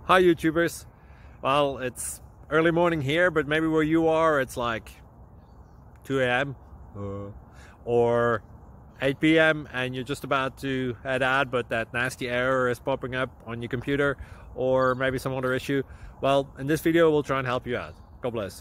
Hi YouTubers. Well, it's early morning here, but maybe where you are it's like 2 a.m. or 8 p.m. and you're just about to head out, but that nasty error is popping up on your computer, or maybe some other issue. Well, in this video we'll try and help you out. God bless.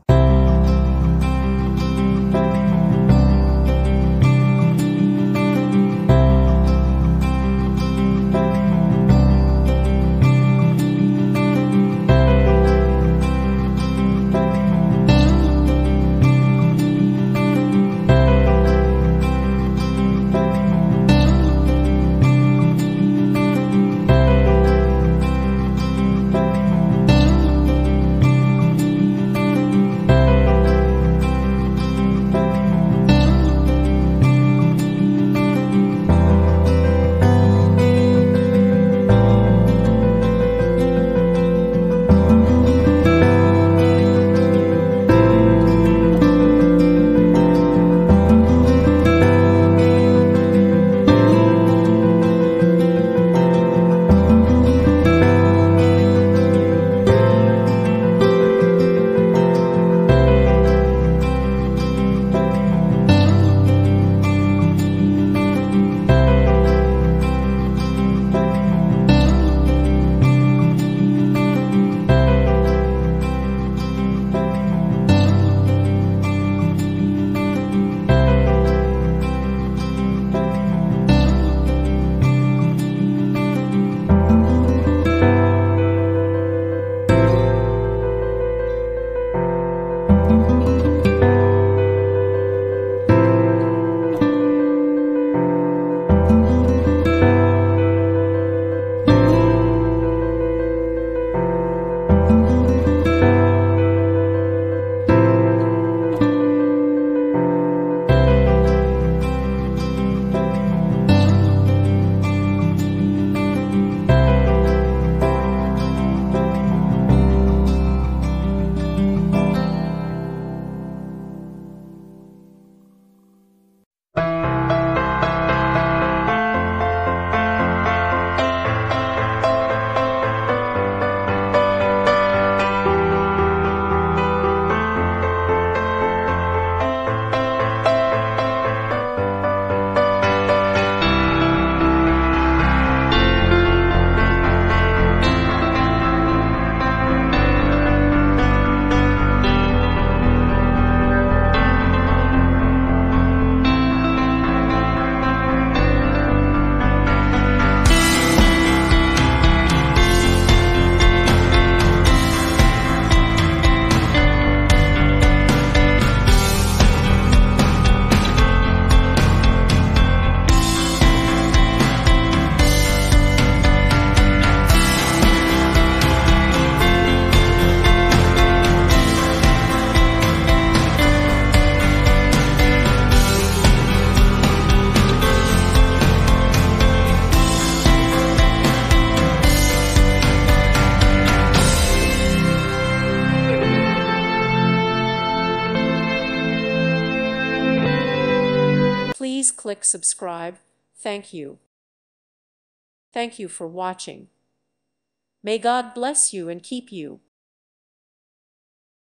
Please click subscribe. Thank you. Thank you for watching. May God bless you and keep you.